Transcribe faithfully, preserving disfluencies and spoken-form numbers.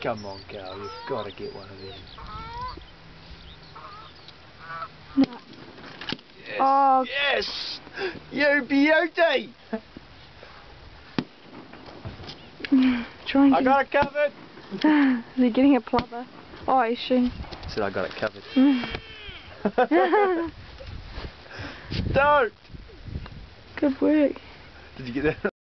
Come on, Carl, you've got to get one of them. No. Yes, Oh. yes! You beauty! Try and I got it covered! Is he getting a plover? Oh, he's shooting. I said I got it covered. Stoked! Good work. Did you get that?